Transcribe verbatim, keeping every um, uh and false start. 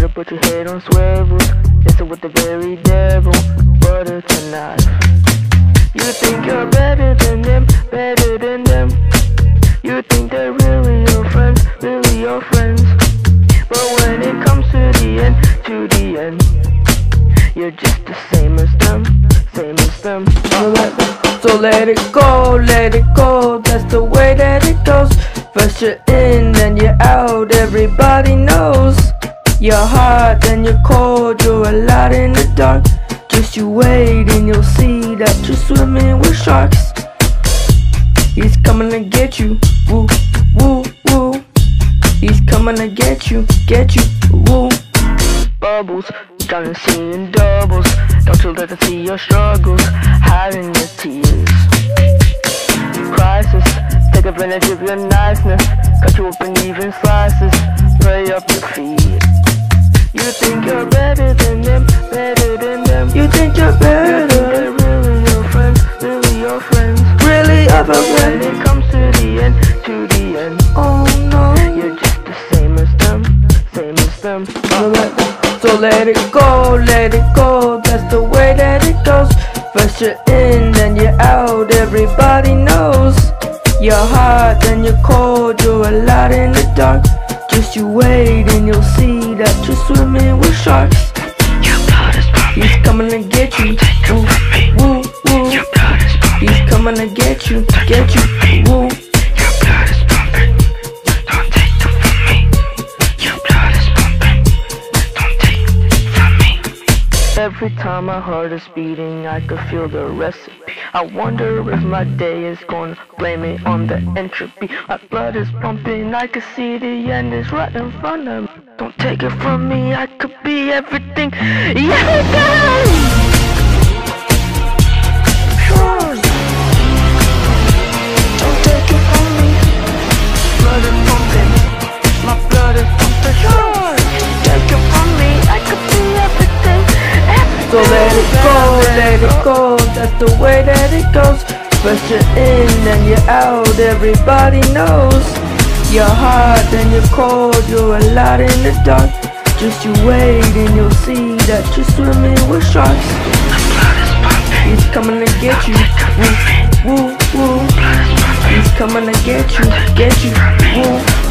put your head on swivels. Listen with the very devil, butter tonight. You think you're better than them, better than them. You think they're really your friends, really your friends. But when it comes to the end, to the end, you're just the same as them, same as them. So let it go, let it go, that's the way that it goes. First you're in, then you're out, everybody knows. You're hot, then you're cold, you're a lot in the dark. Just you wait and you'll see that you're swimming with sharks. He's coming to get you, woo, woo, woo. He's coming to get you, get you, woo. Bubbles, drowning seeing doubles. Don't you let them see your struggles, hiding your tears. Crisis, take advantage of your niceness. Cut you up in even slices, lay up your feet. You think you're better than them, better than them. You think you're better, you think they're really your friends, really your friends. Really other But when friends. it comes to the end, to the end, Oh no, you're just the same as them, same as them. So let it go, let it go, that's the way that it goes. First you're in, then you're out, everybody knows. You're hot, then you're cold, you're a lot in the dark. Just you wait and you'll see that you're swimming with sharks. Your blood is pumping. He's coming to get you, woo, woo, woo. Your blood is pumping. He's coming to get you, get you, woo. Your blood is pumping. Don't take it from me. Your blood is pumping. Don't take it from me. Every time my heart is beating, I can feel the recipe. I wonder if my day is gonna blame it on the entropy. My blood is pumping, I can see the end is right in front of me. Don't take it from me, I could be everything. Everything! Sure. Don't take it from me. Blood is pumping, my blood is pumping. Sure. Take it from me, I could be everything. Everything. So let it go, let it go, that's the way that it goes. First you're in, then you're out, everybody knows. You're hot, then you're cold, you're a lot in the dark. Just you wait and you'll see that you're swimming with sharks. He's coming to get you, woo, woo, woo. He's coming to get you, get you, woo.